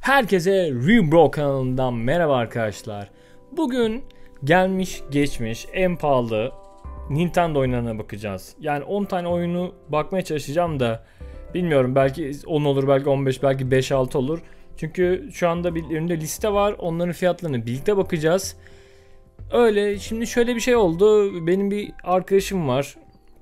Herkese Rebro kanalından merhaba arkadaşlar. Bugün gelmiş geçmiş en pahalı Nintendo oyunlarına bakacağız. Yani 10 tane oyunu bakmaya çalışacağım da bilmiyorum, belki 10 olur, belki 15, belki 5-6 olur. Çünkü şu anda bir önümde liste var. Onların fiyatlarını birlikte bakacağız. Öyle, şimdi şöyle bir şey oldu. Benim bir arkadaşım var.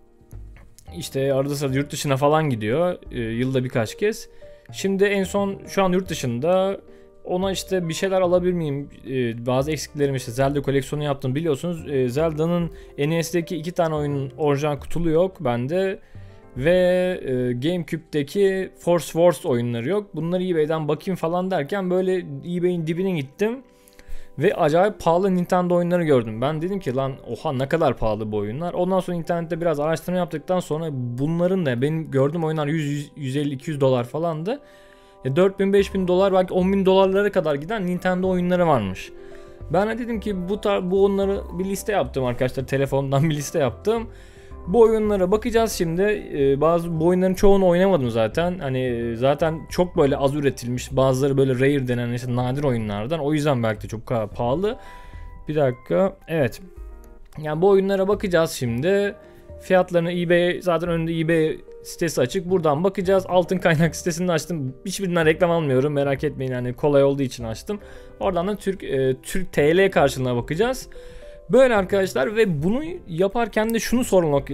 İşte arada sırada yurt dışına falan gidiyor. Yılda birkaç kez. Şimdi en son şu an yurt dışında, ona işte bir şeyler alabilir miyim? Bazı eksiklerim, işte Zelda koleksiyonu yaptım biliyorsunuz. Zelda'nın NES'deki 2 tane oyunun orijinal kutulu yok bende. Ve GameCube'deki Force Wars oyunları yok. Bunları eBay'den bakayım falan derken böyle eBay'in dibine gittim. Ve acayip pahalı Nintendo oyunları gördüm. Ben dedim ki lan oha ne kadar pahalı bu oyunlar. Ondan sonra internette biraz araştırma yaptıktan sonra bunların da benim gördüğüm oyunlar 150-200 dolar falandı. 4000-5000 dolar, belki 10.000 dolarlara kadar giden Nintendo oyunları varmış. Ben de dedim ki bu onları bir liste yaptım arkadaşlar. Telefondan bir liste yaptım. Bu oyunlara bakacağız şimdi. Bu oyunların çoğunu oynamadım zaten. Hani zaten çok böyle az üretilmiş. Bazıları böyle rare denen işte nadir oyunlardan. O yüzden belki de çok pahalı. Bir dakika. Evet. Yani bu oyunlara bakacağız şimdi. Fiyatlarını eBay, zaten önünde eBay sitesi açık. Buradan bakacağız. Altın Kaynak sitesini açtım. Hiçbirinden reklam almıyorum. Merak etmeyin, yani kolay olduğu için açtım. Oradan da Türk TL karşılığına bakacağız. Böyle arkadaşlar, ve bunu yaparken de şunu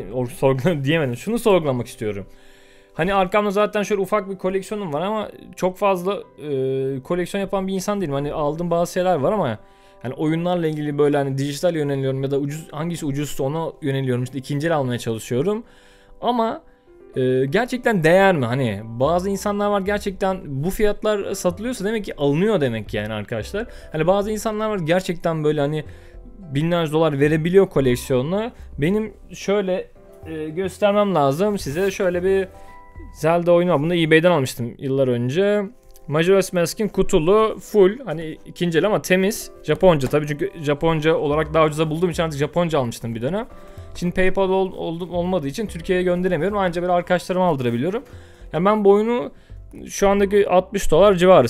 şunu sorgulamak istiyorum. Hani arkamda zaten şöyle ufak bir koleksiyonum var ama çok fazla koleksiyon yapan bir insan değilim. Hani aldığım bazı şeyler var ama hani oyunlarla ilgili böyle hani dijital yöneliyorum ya da hangisi ucuzsa ona yöneliyorum. İşte ikinci el almaya çalışıyorum. Ama gerçekten değer mi? Hani bazı insanlar var, gerçekten bu fiyatlar satılıyorsa demek ki alınıyor demek yani arkadaşlar. Hani bazı insanlar var gerçekten böyle hani binlerce dolar verebiliyor koleksiyonuna. Benim şöyle göstermem lazım size. Şöyle bir Zelda oyunu var. Bunu eBay'den almıştım yıllar önce. Majora's Mask'in kutulu full, hani ikinci el ama temiz. Japonca tabii, çünkü Japonca olarak daha ucuza bulduğum için artık Japonca almıştım bir dönem. Şimdi PayPal olmadığı için Türkiye'ye gönderemiyorum. Ancak böyle arkadaşlarıma aldırabiliyorum. Yani ben bu oyunu şu andaki 60 dolar civarı.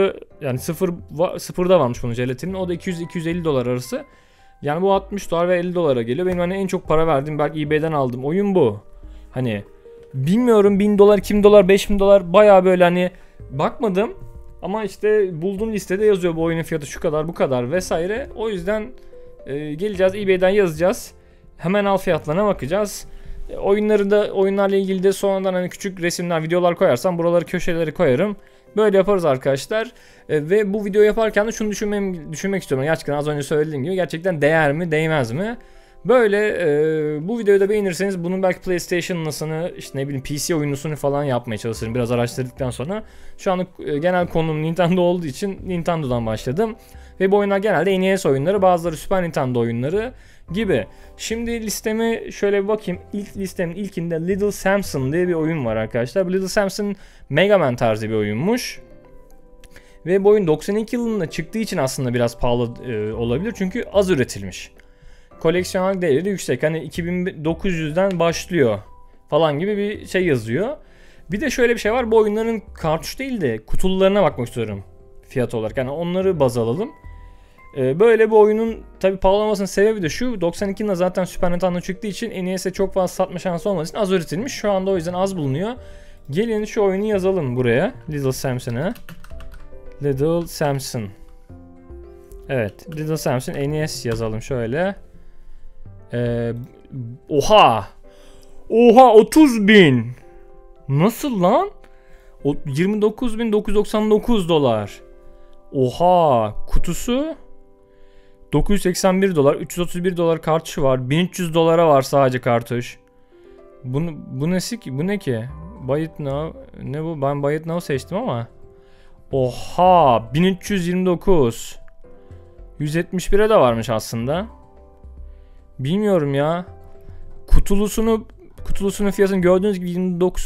Sıfırda varmış bunun jelatinin. O da 200-250 dolar arası. Yani bu 60 dolar ve 50 dolara geliyor. Benim hani en çok para verdiğim, belki eBay'den aldığım oyun bu. Hani bilmiyorum, 1000 dolar, 2000 dolar, 5000 dolar, bayağı böyle hani bakmadım. Ama işte bulduğum listede yazıyor bu oyunun fiyatı şu kadar, bu kadar vesaire. O yüzden geleceğiz eBay'den yazacağız. Hemen al fiyatlarına bakacağız. Oyunlarla ilgili de sonradan hani küçük resimler, videolar koyarsam buraları, köşeleri koyarım. Böyle yaparız arkadaşlar. Ve bu video yaparken de şunu düşünmek istiyorum. Gerçekten az önce söylediğim gibi gerçekten değer mi, değmez mi? Böyle bu videoyu da beğenirseniz bunun belki PlayStation'lısını, işte ne bileyim PC oyunlusunu falan yapmaya çalışırım biraz araştırdıktan sonra. Şu anlık genel konum Nintendo olduğu için Nintendo'dan başladım. Ve bu oyunlar genelde NES oyunları, bazıları Super Nintendo oyunları gibi. Şimdi listemi şöyle bir bakayım. Listemin ilkinde Little Samson diye bir oyun var arkadaşlar. Bu Little Samson Mega Man tarzı bir oyunmuş. Ve bu oyun 92 yılında çıktığı için aslında biraz pahalı olabilir. Çünkü az üretilmiş. Koleksiyonel değeri de yüksek. Hani 2900'den başlıyor falan gibi bir şey yazıyor. Bir de şöyle bir şey var. Bu oyunların kartuş değil de kutularına bakmak istiyorum fiyat olarak. Yani onları baz alalım. Böyle bu oyunun tabi pahalı olmasının sebebi de şu: 92 yılında zaten Super Nintendo çıktığı için NES'e çok fazla satma şansı olmadığı için az üretilmiş. Şu anda o yüzden az bulunuyor. Gelin şu oyunu yazalım buraya. Little Samson'a. Little Samson. Evet, Little Samson NES yazalım şöyle. Oha 30.000. Nasıl lan? 29.999 dolar. Oha, kutusu 981 dolar, 331 dolar kartuşu var. 1300 dolara var sadece kartuş. Bu nesi ki? Bu ne ki? Buy it now. Ne bu? Ben Buy it now seçtim ama. Oha, 1329. 171'e de varmış aslında. Bilmiyorum ya. Kutulusunun fiyatını gördüğünüz gibi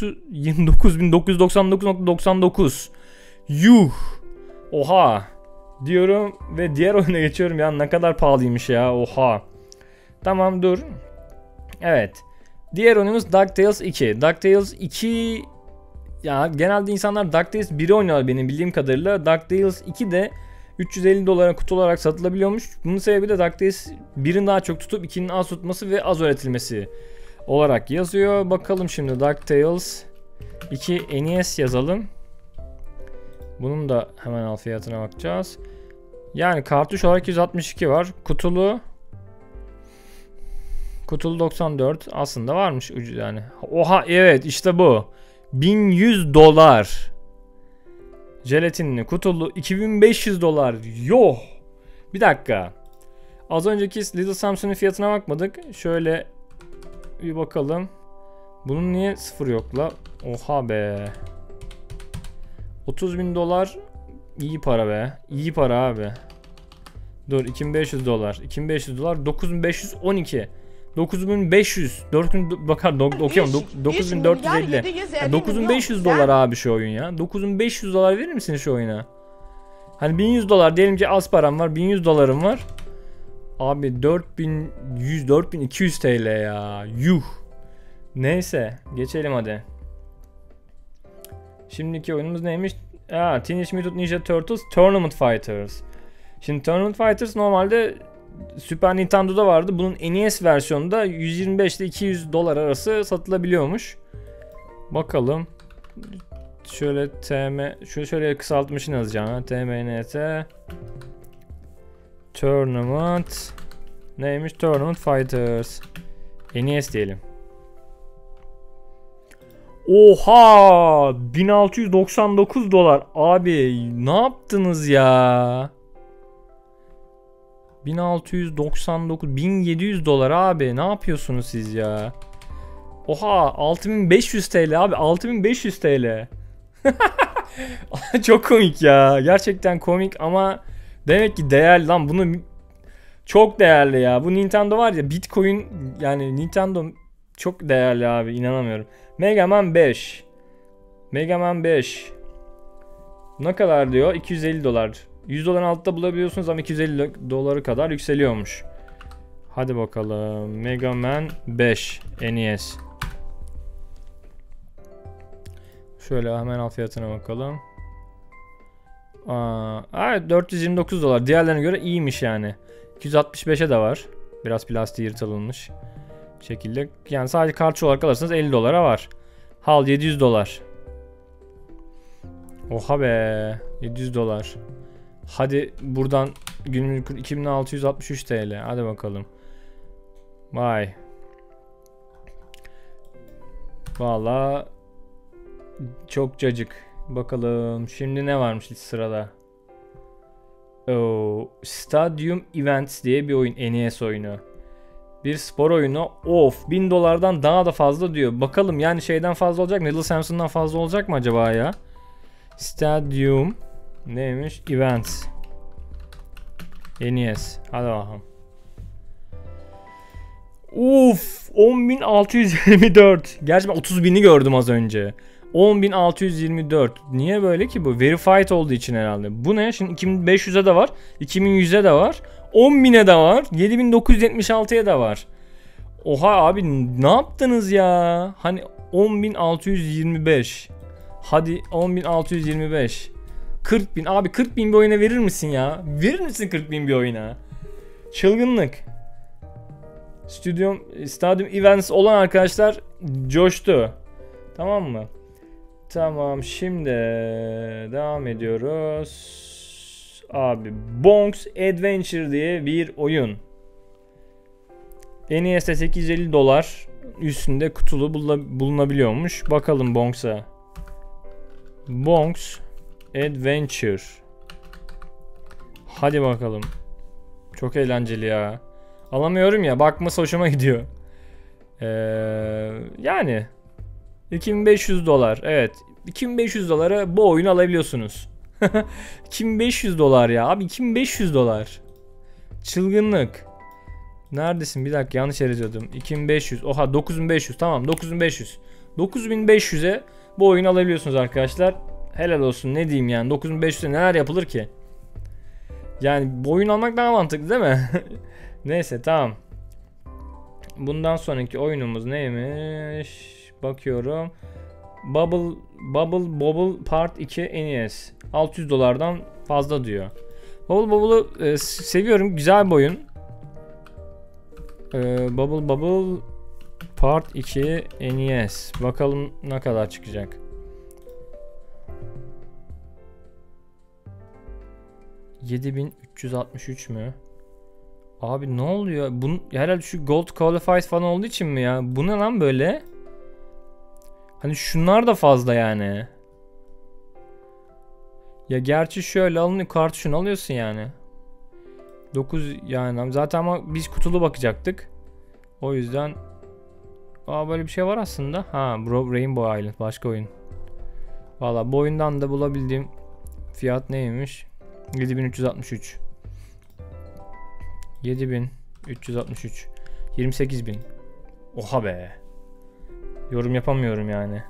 29.999.99. Yuh. Oha diyorum ve diğer oyuna geçiyorum ya, ne kadar pahalıymış ya, oha. Tamam, dur. Evet. Diğer oyunumuz DuckTales 2. DuckTales 2 ya genelde insanlar DuckTales 1'i oynuyor benim bildiğim kadarıyla. DuckTales 2 de 350 dolara kutu olarak satılabiliyormuş. Bunun sebebi de DuckTales 1'in daha çok tutup 2'nin az tutması ve az üretilmesi olarak yazıyor. Bakalım şimdi DuckTales 2 NES yazalım. Bunun da hemen al fiyatına bakacağız. Yani kartuş olarak 162 var. Kutulu 94 aslında varmış ucu yani. Oha evet işte bu. 1100 dolar. Jelatinli kutulu 2500 dolar. Yo. Bir dakika. Az önceki Little Samsung'un fiyatına bakmadık. Şöyle bir bakalım. Bunun niye sıfır yok la? Oha be. 30.000 dolar iyi para be. İyi para abi. Dur 2500 dolar. 2500 dolar 9512. 9500 4000 bakar okuyorum 9450. 9500 dolar abi şu oyun ya. 9500 dolar verir misin şu oyuna? Hani 1100 dolar diyelim ki az param var. 1100 dolarım var. Abi 4200 TL ya. Yuh. Neyse geçelim hadi. Şimdiki oyunumuz neymiş? Teenage Mutant Ninja Turtles Tournament Fighters. Şimdi Tournament Fighters normalde Super Nintendo'da vardı. Bunun NES versiyonunda 125 ile 200 dolar arası satılabiliyormuş. Bakalım. Şöyle şöyle kısaltmışını yazacağım. TMNT Tournament neymiş? Tournament Fighters. NES diyelim. Oha! 1699 dolar. Abi ne yaptınız ya? 1699 1700 dolar abi. Ne yapıyorsunuz siz ya? Oha 6500 TL abi. 6500 TL. Çok komik ya. Gerçekten komik ama demek ki değerli lan. Bunu çok değerli ya. Bu Nintendo var ya Bitcoin yani Nintendo çok değerli abi. İnanamıyorum. Mega Man 5. Mega Man 5. Ne kadar diyor? 250 dolar. 100 doların altta bulabiliyorsunuz ama 250 doları kadar yükseliyormuş. Hadi bakalım. Mega Man 5 NES. Şöyle hemen al fiyatına bakalım. Evet 429 dolar. Diğerlerine göre iyiymiş yani. 265'e de var. Biraz plastiği yırtılmış şekilde. Yani sadece kartçı olarak alırsanız 50 dolara var. Hal 700 dolar. Oha be. 700 dolar. Hadi buradan günlük 2663 TL. Hadi bakalım. Vay. Valla çok cacık. Bakalım şimdi ne varmış sırada. Stadium Events diye bir oyun. NES oyunu. Bir spor oyunu. Of 1000 dolardan daha da fazla diyor. Bakalım yani şeyden fazla olacak mı? Little Samsung'dan fazla olacak mı acaba ya? Stadium neymiş? Events. NES. Hadi bakalım. Uf 10.624. Gerçi ben 30.000'i gördüm az önce. 10.624. Niye böyle ki bu? Verified olduğu için herhalde. Bu ne? Şimdi 2500'e de var. 2100'e de var. 10.000'e de var. 7.976'ya da var. Oha abi ne yaptınız ya? Hani 10.625. Hadi 10.625. 40.000. Abi 40.000 bir oyuna verir misin ya? Verir misin 40.000 bir oyuna? Çılgınlık. Stadium Events olan arkadaşlar coştu. Tamam mı? Tamam şimdi devam ediyoruz. Abi Bonks Adventure diye bir oyun. NES'te 850 dolar üstünde kutulu bulunabiliyormuş. Bakalım Bonks'a. Bonks Adventure. Hadi bakalım. Çok eğlenceli ya. Alamıyorum ya. Bakması hoşuma gidiyor. Yani 2500 dolar. Evet. 2500 dolara bu oyunu alabiliyorsunuz. 2500 dolar ya. Abi 2500 dolar. Çılgınlık. Neredesin? Bir dakika yanlış yere yazıyordum. 2500. Oha 9500. Tamam 9500. 9500'e bu oyunu alabiliyorsunuz arkadaşlar. Helal olsun ne diyeyim yani. 9500'e neler yapılır ki? Yani bu oyun almak daha mantıklı değil mi? Neyse tamam. Bundan sonraki oyunumuz neymiş? Bakıyorum. Bubble Part 2 NES. 600 dolardan fazla diyor. Bubble'ı seviyorum. Güzel bir oyun. Bubble Part 2 NES. Bakalım ne kadar çıkacak. $7.363 mü? Abi ne oluyor? Bunun herhalde şu Gold Qualified falan olduğu için mi ya? Bu ne lan böyle? Hani şunlar da fazla yani. Ya gerçi şöyle alınıyor, kartuşunu alıyorsun yani. 9 yani zaten ama biz kutulu bakacaktık. O yüzden böyle bir şey var aslında. Ha, Rainbow Island başka oyun. Valla bu oyundan da bulabildiğim fiyat neymiş? 7.363. 7.363. 28.000. Oha be. Yorum yapamıyorum yani.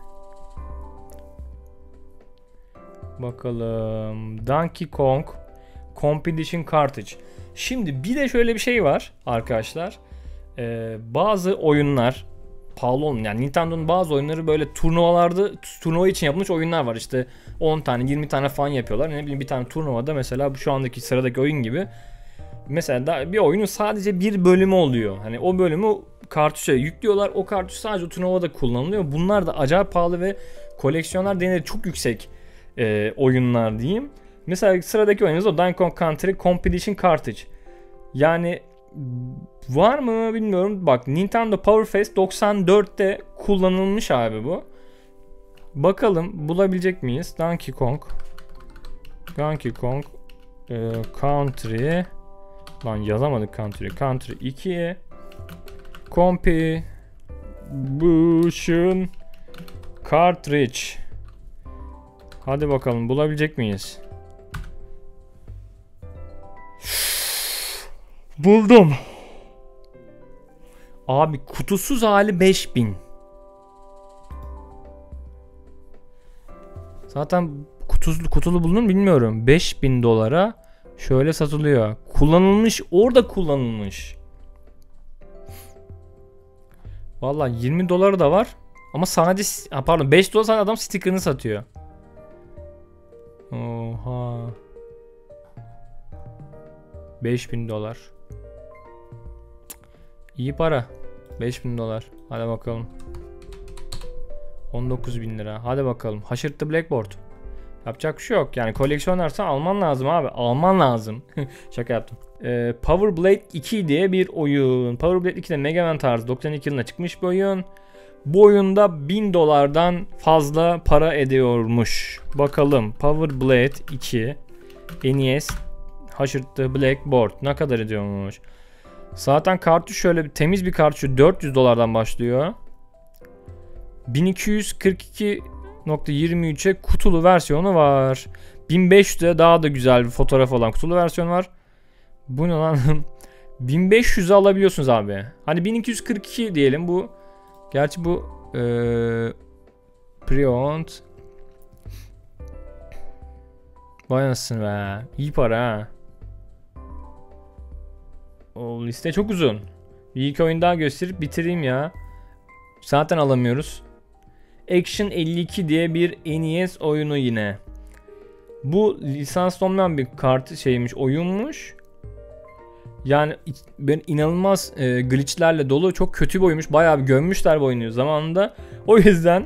Bakalım. Donkey Kong Competition Cartridge. Şimdi bir de şöyle bir şey var arkadaşlar. Bazı oyunlar pahalı olmuyor. Yani Nintendo'nun bazı oyunları böyle turnuva için yapılmış oyunlar var. İşte 10 tane 20 tane falan yapıyorlar. Ne bileyim bir tane turnuvada mesela şu andaki sıradaki oyun gibi. Mesela bir oyunun sadece bir bölümü oluyor. Hani o bölümü kartuşa yüklüyorlar. O kartuş sadece o turnuvada kullanılıyor. Bunlar da acayip pahalı ve koleksiyonlar değeri çok yüksek oyunlar diyeyim. Mesela sıradaki oyunumuz o Donkey Kong Country Competition Cartridge. Yani var mı bilmiyorum. Bak Nintendo Power Fest 94'te kullanılmış abi bu. Bakalım bulabilecek miyiz? Donkey Kong Country. Lan yazamadık Country 2 Competition Cartridge. Hadi bakalım bulabilecek miyiz? Buldum. Abi kutusuz hali 5000. Zaten kutulu bulunur bilmiyorum. 5000 dolara şöyle satılıyor. Kullanılmış, orada kullanılmış. Vallahi 20 doları da var. Ama sadece 5 dolar sadece adam sticker'ını satıyor. Oha. 5000 dolar. İyi para. 5000 dolar. Hadi bakalım. 19.000 lira. Hadi bakalım. Haşırttı Blackboard. Yapacak bir şey yok. Yani koleksiyonlarsan alman lazım abi. Alman lazım. Şaka yaptım. Power Blade 2 diye bir oyun. Power Blade 2 de Mega Man tarzı 92 yılında çıkmış bir oyun. Bu oyunda 1000 dolardan fazla para ediyormuş. Bakalım. Power Blade 2 NES Haşırttı Blackboard ne kadar ediyormuş. Zaten kartuş şöyle bir temiz bir kartuş 400 dolardan başlıyor. 1242.23'e kutulu versiyonu var. 1500'e daha da güzel bir fotoğraf olan kutulu versiyon var. Bu ne lan? 1500'e alabiliyorsunuz abi. Hani 1242 diyelim bu. Gerçi bu pre-owned. Vay anasını be. İyi para ha. O liste çok uzun. Bir iki oyun daha gösterip bitireyim ya. Zaten alamıyoruz. Action 52 diye bir NES oyunu yine. Bu lisans olmayan bir oyunmuş. Yani ben inanılmaz glitchlerle dolu çok kötü bir oyunmuş. Bayağı bir gömmüşler bu oyunu zamanında. O yüzden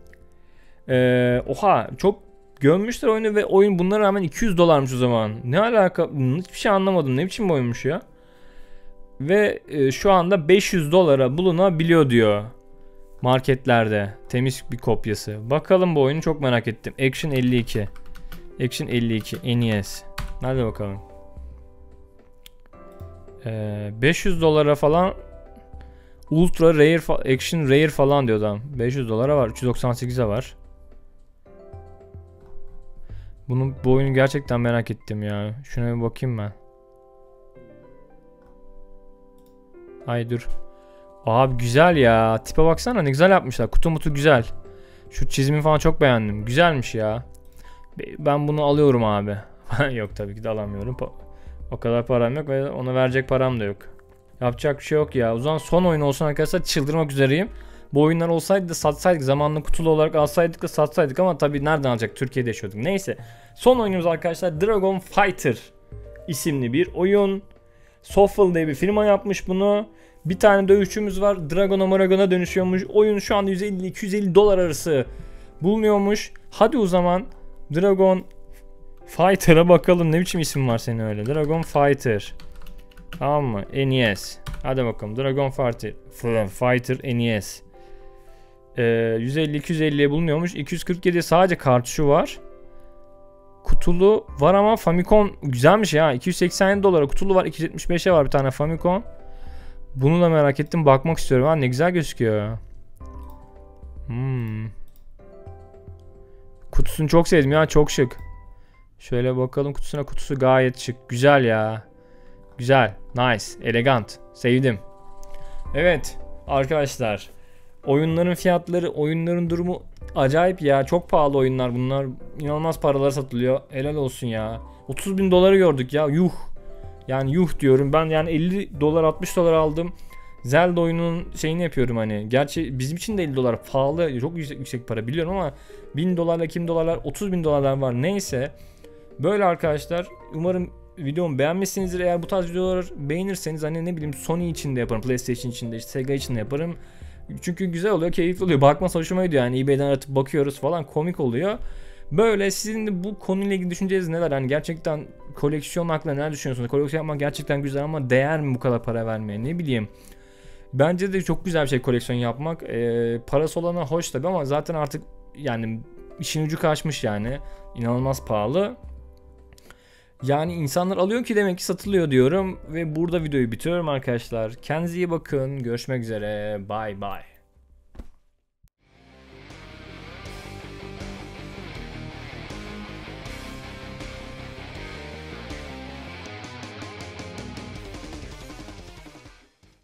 çok gömmüşler oyunu ve oyun bunlara rağmen 200 dolarmış o zaman. Ne alaka? Hiçbir şey anlamadım. Ne biçim bir oyunmuş ya? Ve şu anda 500 dolara bulunabiliyor diyor. Marketlerde. Temiz bir kopyası. Bakalım bu oyunu çok merak ettim. Action 52. Action 52 NES. Hadi bakalım. 500 dolara falan Ultra Rare Action Rare falan diyor adam. 500 dolara var. 398'e var. Bu oyunu gerçekten merak ettim ya. Şuna bir bakayım ben. Ay dur. Abi güzel ya. Tipe baksana ne güzel yapmışlar. Kutu mutu güzel. Şu çizimi falan çok beğendim. Güzelmiş ya. Ben bunu alıyorum abi. Yok tabii ki de alamıyorum. O kadar param yok ve ona verecek param da yok. Yapacak bir şey yok ya. O zaman son oyun olsun arkadaşlar. Çıldırmak üzereyim. Bu oyunlar olsaydı da satsaydık, zamanla kutulu olarak alsaydık da satsaydık ama tabii nereden alacak, Türkiye'de yaşıyorduk. Neyse. Son oyunumuz arkadaşlar Dragon Fighter isimli bir oyun. Softwell diye bir firma yapmış bunu. Bir tane dövüşçümüz var. Dragon'a dönüşüyormuş. Oyun şu anda 150-250 dolar arası bulunuyormuş. Hadi o zaman Dragon Fighter'a bakalım. Ne biçim isim var senin öyle? Dragon Fighter. Tamam mı? NES. Hadi bakalım. Dragon Fighter NES. 150-250'ye bulunuyormuş. 247 sadece kartuşu var. Kutulu var ama Famicom güzelmiş ya. 287 dolara kutulu var. 275'e var bir tane Famicom. Bunu da merak ettim. Bakmak istiyorum. Ha, ne güzel gözüküyor. Kutusunu çok sevdim ya. Çok şık. Şöyle bakalım kutusuna. Kutusu gayet şık. Güzel ya. Güzel. Nice. Elegant. Sevdim. Evet. Arkadaşlar. Oyunların fiyatları, oyunların durumu acayip ya. Çok pahalı oyunlar bunlar. İnanılmaz paralara satılıyor. Helal olsun ya. 30 bin doları gördük ya. Yuh. Yani yuh diyorum. Ben yani 50 dolar 60 dolar aldım. Zelda oyunun şeyini yapıyorum hani. Gerçi bizim için de 50 dolar pahalı. Çok yüksek para biliyorum ama 1000 dolarla 2000 dolarlar 30 bin dolarlar var. Neyse. Böyle arkadaşlar. Umarım videomu beğenmişsinizdir. Eğer bu tarz videoları beğenirseniz hani ne bileyim Sony için de yaparım. PlayStation için de, işte Sega için de yaparım. Çünkü güzel oluyor, keyifli oluyor. Bakması hoşuma gidiyor yani. eBay'den aratıp bakıyoruz falan, komik oluyor. Böyle sizin de bu konuyla ilgili düşünceniz neler? Hani gerçekten koleksiyon hakkında neler düşünüyorsunuz? Koleksiyon yapmak gerçekten güzel ama değer mi bu kadar para vermeye? Ne bileyim. Bence de çok güzel bir şey koleksiyon yapmak. Parası olana hoş tabi ama zaten artık yani işin ucu kaçmış yani. İnanılmaz pahalı. Yani insanlar alıyor ki demek ki satılıyor diyorum. Ve burada videoyu bitiriyorum arkadaşlar. Kendinize iyi bakın. Görüşmek üzere. Bye bye.